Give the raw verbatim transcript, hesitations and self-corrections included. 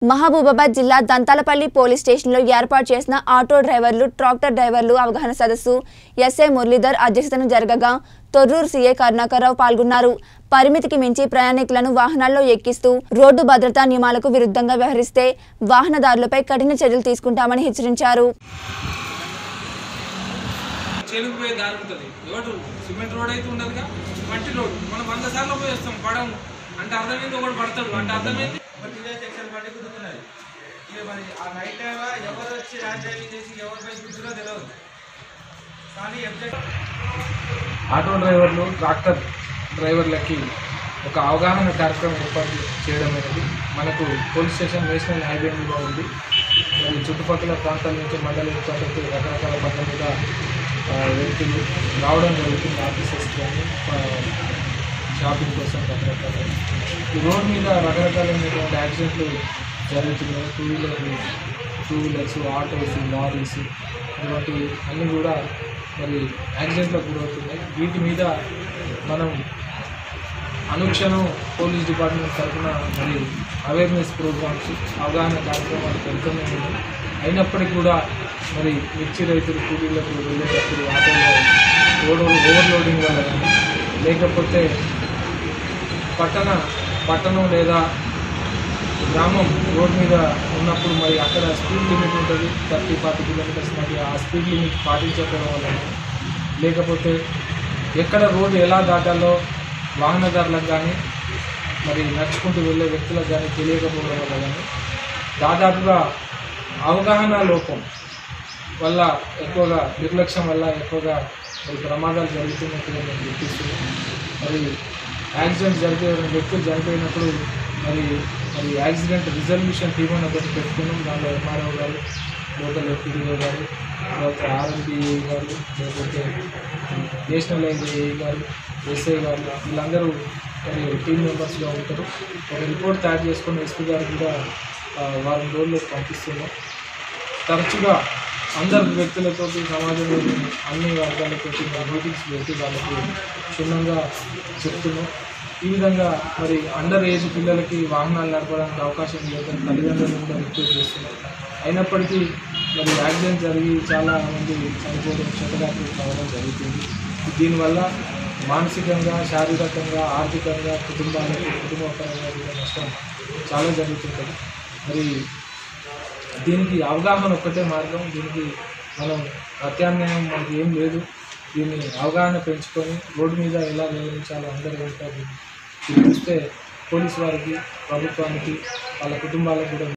మహబూబాబాద్ జిల్లా దంతాలపల్లి పోలీస్ స్టేషన్లో ఏర్పాటు చేసిన ఆటో డ్రైవర్లు, ట్రాక్టర్ డ్రైవర్లు అవగాహన సదస్సు ఎస్ఐ మురళీధర్ అధ్యక్షతన జరగగా తొర్రూరు సీఐ కరుణాకర్రావు పాల్గొన్నారు. పరిమితికి మించి ప్రయాణికులను వాహనాల్లో ఎక్కిస్తూ రోడ్డు భద్రతా నియమాలకు విరుద్ధంగా వ్యవహరిస్తే వాహనదారులపై కఠిన చర్యలు తీసుకుంటామని హెచ్చరించారు. అంటే అర్థమైంది ఒకటి పడతాడు అంటే అర్థమైంది మరి ఆ నైట్ టైం ఎవరు వచ్చి ర్యాష్ డ్రైవింగ్ చేసి ఎవరి పై గుర్తులో తెలియదు. కానీ ఆటో డ్రైవర్లు, ట్రాక్టర్ డ్రైవర్లకి ఒక అవగాహన కార్యక్రమం ఏర్పాటు చేయడం అనేది మనకు పోలీస్ స్టేషన్ నేషనల్ హైవే మీద ఉంది. మరి చుట్టుపక్కల ప్రాంతాల నుంచి మండల ఏర్పాటు రకరకాల బండ్ల మీద వ్యక్తులు రావడం జరుగుతుంది. ఆఫీసెస్ కానీ షాపింగ్ కోసం రకరకాల ఈ రోడ్ మీద రకరకాలైనటువంటి యాక్సిడెంట్లు జరుగుతున్నాయి. Two wheeler two wheelers autos, lorries ఇటువంటి అన్నీ కూడా మరి యాక్సిడెంట్లకు గురవుతున్నాయి. వీటి మీద మనం అనుక్షణం పోలీస్ డిపార్ట్మెంట్ తరఫున మరి అవేర్నెస్ ప్రోగ్రామ్స్, అవగాహన కార్యక్రమాలు పెడుతూనే ఉన్నాయి. అయినప్పటికీ కూడా మరి మిర్చి రైతులు కూలీలకు వెళ్ళేటప్పుడు ఆటోలో రోడ్ ఓవర్లోడింగ్ వల్ల కానీ లేకపోతే పట్టణ పట్టణం లేదా గ్రామం రోడ్ మీద ఉన్నప్పుడు మరి అక్కడ స్పీడ్ లిమిట్ ఉంటుంది, థర్టీ ఫార్టీ కిలోమీటర్స్ మధ్య. ఆ స్పీడ్ లిమిట్ పాటించకపోవడం వల్ల లేకపోతే ఎక్కడ రోడ్డు ఎలా దాటాలో వాహనదారులకు కానీ మరి నడుచుకుంటూ వెళ్ళే వ్యక్తులకు కానీ తెలియకపోవడం వల్ల కానీ దాదాపుగా అవగాహన లోపం వల్ల ఎక్కువగా నిర్లక్ష్యం వల్ల ఎక్కువగా మరి ప్రమాదాలు జరుగుతున్నట్టుగా నేను గుర్తిస్తున్నాను. మరి యాక్సిడెంట్ జరిగే వ్యక్తులు చనిపోయినప్పుడు మరి మరి యాక్సిడెంట్ రిజల్యూషన్ టీమ్ అని ఒకటి పెట్టుకున్నాం. దానిలో ఎంఆర్ఓ గారు, లోకల్ ఎఫ్పీడీఓ గారు, తర్వాత ఆర్ఎండిఏ గారు, లేకపోతే నేషనల్ హైవే గారు, ఎస్ఐ గారు, వీళ్ళందరూ మరి టీమ్ మెంబర్స్గా ఉంటారు. ఒక రిపోర్ట్ తయారు చేసుకుని ఎస్పీ గారు కూడా వారం రోజుల్లో పంపిస్తున్నాం. తరచుగా అందరు వ్యక్తులతో సమాజంలోని అన్ని వర్గాలతో మీటింగ్స్ పెట్టి వాళ్ళకి క్షుణ్ణంగా చెప్తున్నాం. ఈ విధంగా మరి అండర్ ఏజ్ పిల్లలకి వాహనాలు నడపడానికి అవకాశం లేదని తల్లిదండ్రులను కూడా రిక్వెస్ట్ చేస్తున్నాం. అయినప్పటికీ మరి యాక్సిడెంట్ జరిగి చాలామంది చనిపోవడం, క్షతగాత్రులు కావడం జరుగుతుంది. దీనివల్ల మానసికంగా, శారీరకంగా, ఆర్థికంగా కుటుంబానికి కుటుంబపరంగా కూడా నష్టం చాలా జరుగుతుంటుంది. మరి దీనికి అవగాహన ఒక్కటే మార్గం. దీనికి మనం ప్రత్యామ్నాయం మనకి ఏం లేదు. దీన్ని అవగాహన పెంచుకొని రోడ్డు మీద ఎలా వివరించాలో అందరూ ఉంటారు చూస్తే పోలీసు వారికి, ప్రభుత్వానికి, వాళ్ళ కుటుంబాలకు కూడా